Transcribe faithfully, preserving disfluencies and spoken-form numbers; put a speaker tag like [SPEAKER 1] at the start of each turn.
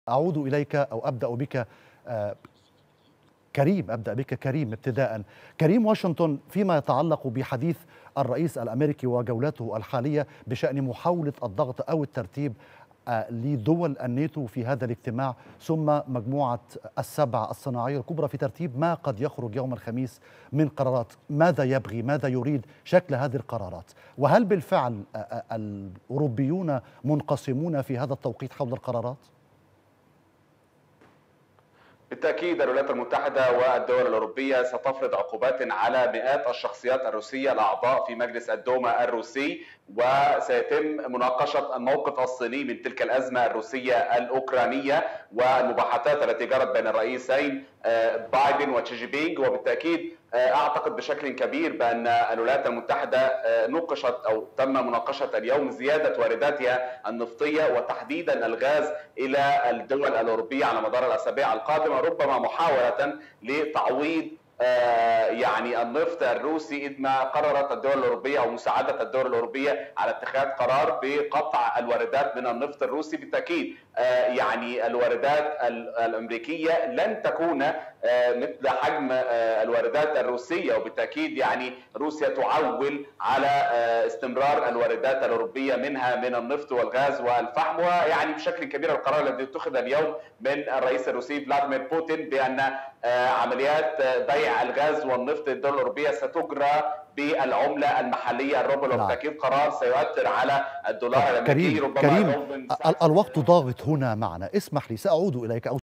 [SPEAKER 1] أعود إليك أو أبدأ بك آه، كريم أبدأ بك كريم ابتداء. كريم، واشنطن فيما يتعلق بحديث الرئيس الأمريكي وجولته الحالية بشأن محاولة الضغط أو الترتيب آه، لدول الناتو في هذا الاجتماع، ثم مجموعة السبع الصناعية الكبرى في ترتيب ما قد يخرج يوم الخميس من قرارات. ماذا يبغي، ماذا يريد شكل هذه القرارات؟ وهل بالفعل آه، آه، الأوروبيون منقسمون في هذا التوقيت حول القرارات؟
[SPEAKER 2] بالتأكيد الولايات المتحدة والدول الأوروبية ستفرض عقوبات على مئات الشخصيات الروسية الأعضاء في مجلس الدوما الروسي، وسيتم مناقشة الموقف الصيني من تلك الأزمة الروسية الأوكرانية والمباحثات التي جرت بين الرئيسين بايدن وشي جي بينغ. وبالتأكيد أعتقد بشكل كبير بأن الولايات المتحدة نوقشت أو تم مناقشة اليوم زيادة وارداتها النفطية وتحديدا الغاز إلى الدول الأوروبية على مدار الأسابيع القادمة، ربما محاولة لتعويض يعني النفط الروسي، إذ ما قررت الدول الأوروبية أو مساعدة الدول الأوروبية على اتخاذ قرار بقطع الواردات من النفط الروسي. بالتأكيد يعني الواردات الأمريكية لن تكون مثل حجم الواردات الروسية، وبالتأكيد يعني روسيا تعول على استمرار الواردات الأوروبية منها من النفط والغاز والفحم. ويعني بشكل كبير القرار الذي اتخذ اليوم من الرئيس الروسي فلاديمير بوتين بأن عمليات بيع الغاز والنفط للدول الأوروبية ستجرى بالعملة المحلية الروبل، وبالتأكيد قرار سيؤثر على الدولار الأمريكي.
[SPEAKER 1] كريم
[SPEAKER 2] ربما
[SPEAKER 1] كريم الوقت ضاغط هنا معنا، اسمح لي سأعود إليك.